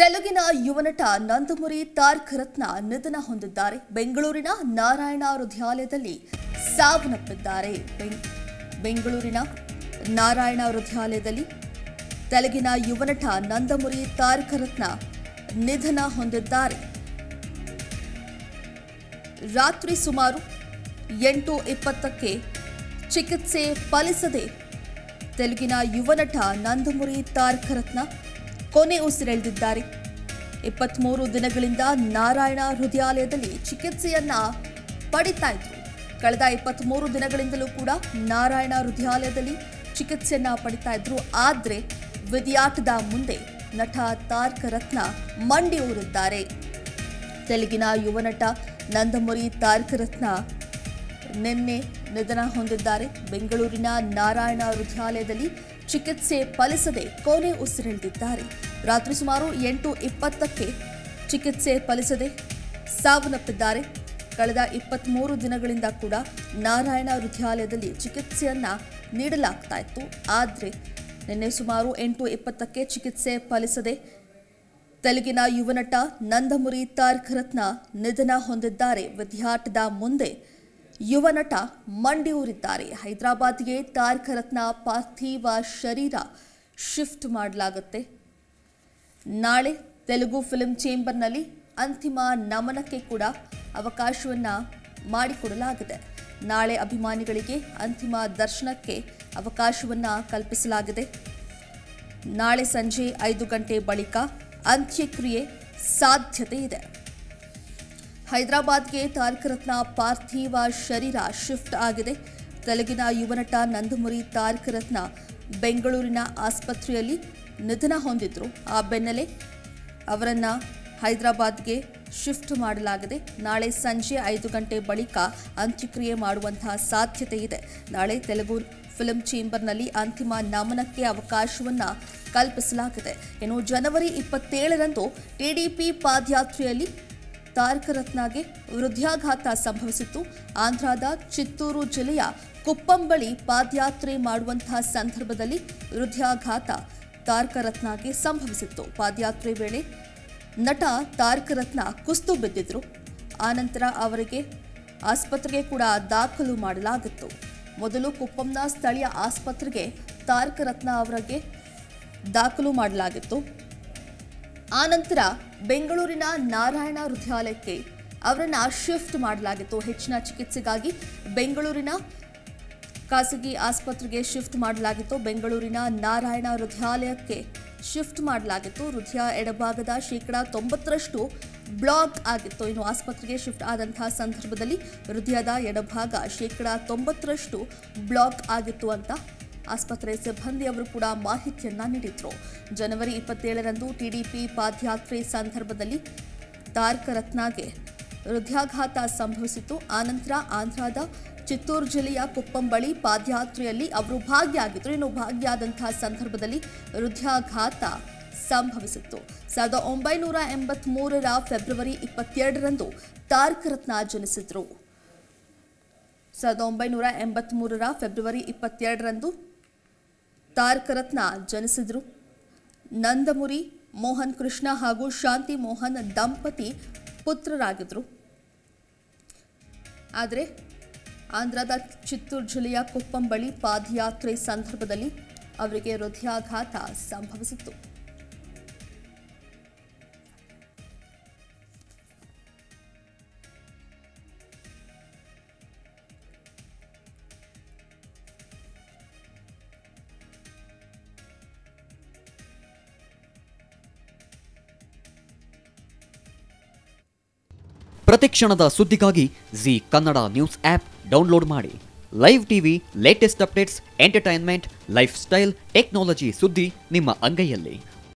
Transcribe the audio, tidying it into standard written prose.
ತೆಲುಗಿನ ಯುವನಟ ನಂದಮುರಿ ತಾರಕ ರತ್ನ ನಿಧನ ಹೊಂದಿದ್ದಾರೆ. ಬೆಂಗಳೂರಿನ ನಾರಾಯಣ ಹೃದಯಾಲಯದಲ್ಲಿ ಸಾವನ್ನಪ್ಪಿದ್ದಾರೆ. ಬೆಂಗಳೂರಿನ ನಾರಾಯಣ ಹೃದಯಾಲಯದಲ್ಲಿ ತೆಲುಗಿನ ಯುವನಟ ನಂದಮುರಿ ತಾರಕ ರತ್ನ ನಿಧನ ಹೊಂದಿದ್ದಾರೆ. ರಾತ್ರಿ ಸುಮಾರು 8:20ಕ್ಕೆ ಚಿಕಿತ್ಸೆ ಫಲಿಸದೆ ತೆಲುಗಿನ ಯುವನಟ ನಂದಮುರಿ ತಾರಕ ರತ್ನ ಕೊನೆ ಉಸಿರೆಳೆದಿದ್ದಾರೆ. 23 ದಿನಗಳಿಂದ ನಾರಾಯಣ ಹೃದಯಾಲಯದಲ್ಲಿ ಚಿಕಿತ್ಸೆಯನ್ನ ಪಡಿತಾ ಇದ್ರು. ಕಳೆದ 23 ದಿನಗಳಿಂದಲೂ ಕೂಡ ನಾರಾಯಣ ಹೃದಯಾಲಯದಲ್ಲಿ ಚಿಕಿತ್ಸೆಯನ್ನ ಪಡಿತಾ ಇದ್ರು. ಆದ್ರೆ ವಿಧಿಯಾಟದ ಮುಂದೆ ನಟ ತಾರಕ ರತ್ನ ಮಂಡಿ ಊರಿದ್ದಾರೆ. ತೆಲುಗಿನ ಯುವನಟ ನಂದಮುರಿ ತಾರಕ ರತ್ನ ನಿನ್ನೆ ನಿಧನ ಹೊಂದಿದ್ದಾರೆ. ಬೆಂಗಳೂರಿನ ನಾರಾಯಣ ಹೃದಯಾಲಯದಲ್ಲಿ ಚಿಕಿತ್ಸೆ ಫಲಿಸದೆ ಕೊನೆ ಉಸಿರೆಳೆದಿದ್ದಾರೆ. ರಾತ್ರಿ ಸುಮಾರು 8:20ಕ್ಕೆ ಚಿಕಿತ್ಸೆ ಫಲಿಸದೆ ಸಾವನ್ನಪ್ಪಿದ್ದಾರೆ. ಕಳೆದ 23 ದಿನಗಳಿಂದ ಕೂಡ ನಾರಾಯಣ ಹೃದಯಾಲಯದಲ್ಲಿ ಚಿಕಿತ್ಸೆಯನ್ನ ನೀಡಲಾಗ್ತಾ ಇತ್ತು. ಆದರೆ ನಿನ್ನೆ ಸುಮಾರು 8:20ಕ್ಕೆ ಚಿಕಿತ್ಸೆ ಫಲಿಸದೆ ತೆಲುಗಿನ ಯುವನಟ ನಂದಮುರಿ ತಾರಕ ರತ್ನ ನಿಧನ ಹೊಂದಿದ್ದಾರೆ. ವಿಧಿಯಾಟದ ಮುಂದೆ ಯುವನಟ ಮಂಡಿ ಊರಿದ್ದಾರೆ. ಹೈದರಾಬಾದ್ಗೆ ತಾರಕ ರತ್ನ ಪಾರ್ಥಿವ ಶರೀರ ಶಿಫ್ಟ್ ಮಾಡಲಾಗುತ್ತೆ. ನಾಳೆ ತೆಲುಗು ಫಿಲ್ಮ್ ಚೇಂಬರ್ನಲ್ಲಿ ಅಂತಿಮ ನಮನಕ್ಕೆ ಕೂಡ ಅವಕಾಶವನ್ನು ಮಾಡಿಕೊಡಲಾಗಿದೆ. ನಾಳೆ ಅಭಿಮಾನಿಗಳಿಗೆ ಅಂತಿಮ ದರ್ಶನಕ್ಕೆ ಅವಕಾಶವನ್ನು ಕಲ್ಪಿಸಲಾಗಿದೆ. ನಾಳೆ ಸಂಜೆ 5 ಗಂಟೆ ಬಳಿಕ ಅಂತ್ಯಕ್ರಿಯೆ ಸಾಧ್ಯತೆ ಇದೆ. ಹೈದರಾಬಾದ್ಗೆ ತಾರಕ ರತ್ನ ಪಾರ್ಥಿವ ಶರೀರ ಶಿಫ್ಟ್ ಆಗಿದೆ. ತೆಲುಗಿನ ಯುವನಟ ನಂದಮುರಿ ತಾರಕ ರತ್ನ ಬೆಂಗಳೂರಿನ ಆಸ್ಪತ್ರೆಯಲ್ಲಿ ನಿಧನ ಹೊಂದಿದ್ರು. ಆ ಬೆನ್ನಲ್ಲೇ ಅವರನ್ನು ಹೈದರಾಬಾದ್ಗೆ ಶಿಫ್ಟ್ ಮಾಡಲಾಗಿದೆ. ನಾಳೆ ಸಂಜೆ 5 ಗಂಟೆ ಬಳಿಕ ಅಂತ್ಯಕ್ರಿಯೆ ಮಾಡುವಂತಹ ಸಾಧ್ಯತೆ ಇದೆ. ನಾಳೆ ತೆಲುಗು ಫಿಲ್ಮ್ ಚೇಂಬರ್ನಲ್ಲಿ ಅಂತಿಮ ನಮನಕ್ಕೆ ಅವಕಾಶವನ್ನು ಕಲ್ಪಿಸಲಾಗಿದೆ. ಇನ್ನು ಜನವರಿ 27ರಂದು ಟಿಡಿಪಿ ಪಾದಯಾತ್ರೆಯಲ್ಲಿ ತಾರಕ ರತ್ನಗೆ ಹೃದಯಾಘಾತ ಸಂಭವಿಸಿತ್ತು. ಆಂಧ್ರದ ಚಿತ್ತೂರು ಜಿಲ್ಲೆಯ ಕುಪ್ಪಂ ಬಳಿ ಪಾದಯಾತ್ರೆ ಮಾಡುವಂತಹ ಸಂದರ್ಭದಲ್ಲಿ ಹೃದಯಾಘಾತ ತಾರಕ ರತ್ನಗೆ ಸಂಭವಿಸಿತ್ತು. ಪಾದಯಾತ್ರೆ ವೇಳೆ ನಟ ತಾರಕ ರತ್ನ ಕುಸ್ತು ಬಿದ್ದಿದ್ರು. ಆನಂತರ ಅವರಿಗೆ ಆಸ್ಪತ್ರೆಗೆ ಕೂಡ ದಾಖಲು ಮಾಡಲಾಗಿತ್ತು. ಮೊದಲು ಕುಪ್ಪಂನ ಸ್ಥಳೀಯ ಆಸ್ಪತ್ರೆಗೆ ತಾರಕ ರತ್ನ ಅವರಿಗೆ ದಾಖಲು ಮಾಡಲಾಗಿತ್ತು. ಆನಂತರ ಬೆಂಗಳೂರಿನ ನಾರಾಯಣ ಹೃದಯಾಲಯಕ್ಕೆ ಅವರನ್ನು ಶಿಫ್ಟ್ ಮಾಡಲಾಗಿತ್ತು. ಹೆಚ್ಚಿನ ಚಿಕಿತ್ಸೆಗಾಗಿ ಬೆಂಗಳೂರಿನ ಖಾಸಗಿ ಆಸ್ಪತ್ರೆಗೆ ಶಿಫ್ಟ್ ಮಾಡಲಾಗಿತ್ತು. ಬೆಂಗಳೂರಿನ ನಾರಾಯಣ ಹೃದಯಾಲಯಕ್ಕೆ ಶಿಫ್ಟ್ ಮಾಡಲಾಗಿತ್ತು. ಹೃದಯ ಎಡಭಾಗದ 90% ಬ್ಲಾಕ್ ಆಗಿತ್ತು. ಇನ್ನು ಆಸ್ಪತ್ರೆಗೆ ಶಿಫ್ಟ್ ಆದಂತಹ ಸಂದರ್ಭದಲ್ಲಿ ಹೃದಯದ ಎಡಭಾಗ 90% ಬ್ಲಾಕ್ ಆಗಿತ್ತು ಅಂತ ಆಸ್ಪತ್ರೆ ಸಿಬ್ಬಂದಿಯವರು ಕೂಡ ಮಾಹಿತಿಯನ್ನ ನೀಡಿದ್ರು. ಜನವರಿ 27ರಂದು ಟಿಡಿಪಿ ಪಾದಯಾತ್ರೆ ಸಂದರ್ಭದಲ್ಲಿ ತಾರಕ ರತ್ನಗೆ ಹೃದಯಾಘಾತ ಸಂಭವಿಸಿತ್ತು. ಆನಂತರ ಆಂಧ್ರದ ಚಿತ್ತೂರು ಜಿಲ್ಲೆಯ ಕುಪ್ಪಂ ಬಳಿ ಪಾದಯಾತ್ರೆಯಲ್ಲಿ ಅವರು ಭಾಗಿಯಾಗಿದ್ದರು. ಇನ್ನು ಭಾಗಿಯಾದಂತಹ ಸಂದರ್ಭದಲ್ಲಿ ಹೃದಯಾಘಾತ ಸಂಭವಿಸಿತ್ತು. 1983ರ ಫೆಬ್ರವರಿ 22ರಂದು ತಾರಕ ರತ್ನ ಜನಿಸಿದ್ರು. 1983ರ ಫೆಬ್ರವರಿ 22ರಂದು ತಾರಕ ರತ್ನ ಜನಿಸಿದ್ರು. ನಂದಮುರಿ ಮೋಹನ್ ಕೃಷ್ಣ ಹಾಗೂ ಶಾಂತಿ ಮೋಹನ್ ದಂಪತಿ ಪುತ್ರರಾಗಿದ್ದರು. ಆದರೆ ಆಂಧ್ರದ ಚಿತ್ತೂರು ಜಿಲ್ಲೆಯ ಕುಪ್ಪಂ ಬಳಿ ಪಾದಯಾತ್ರೆ ಸಂದರ್ಭದಲ್ಲಿ ಅವರಿಗೆ ಹೃದಯಾಘಾತ ಸಂಭವಿಸಿತ್ತು. ಪ್ರತಿಕ್ಷಣದ ಸುದ್ದಿಗಾಗಿ Zee Kannada news app download ಮಾಡಿ. Live TV, latest updates, entertainment, lifestyle, technology ಸುದ್ದಿ ನಿಮ್ಮ ಅಂಗೈಯಲ್ಲಿ.